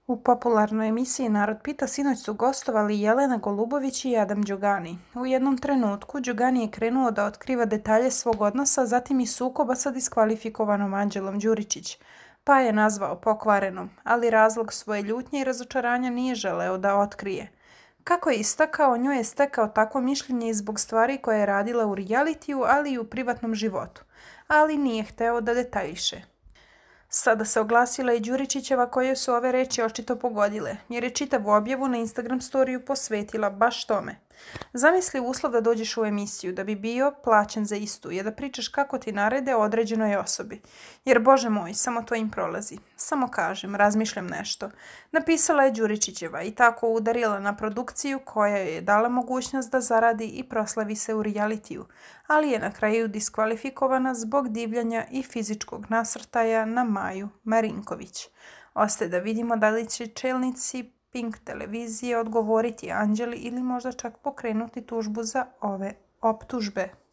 U popularnoj emisiji Narod pita sinoć su gostovali Jelena Golubović i Adam Đugani. U jednom trenutku Đugani je krenuo da otkriva detalje svog odnosa, zatim i sukoba sa diskvalifikovanom Anđelom Đuričić, pa je nazvao pokvarenom, ali razlog svoje ljutnje i razočaranja nije želeo da otkrije. Kako je istakao, njoj je stekao takvo mišljenje i zbog stvari koje je radila u realitiju, ali i u privatnom životu, ali nije hteo da detaljiše. Sada se oglasila i Đuričićeva koje su ove reči očito pogodile, jer je čitavu objavu na Instagram storiju posvetila baš tome. Zamisli uslov da dođeš u emisiju, da bi bio plaćen za istu, je da pričaš kako ti narede određenoj osobi. Jer, Bože moj, samo to im prolazi. Samo kažem, razmišljam nešto. Napisala je Đuričićeva i tako udarila na produkciju koja joj je dala mogućnost da zaradi i proslavi se u realitiju, ali je na kraju diskvalifikovana zbog divljanja i fizičkog nasrtaja na Maju Marinković. Ostaje da vidimo da li će čelnici Pink televizije odgovoriti Anđeli ili možda čak pokrenuti tužbu za ove optužbe.